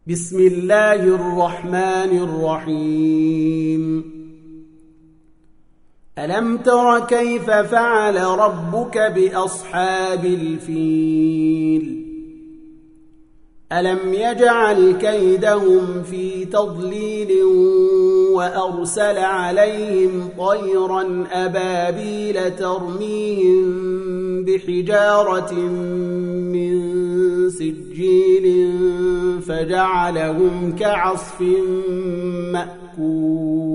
بسم الله الرحمن الرحيم ألم تر كيف فعل ربك بأصحاب الفيل ألم يجعل كيدهم في تضليل وأرسل عليهم طيرا أبابيل ترميهم بحجارة من سجيل فجعلهم كعصف مأكول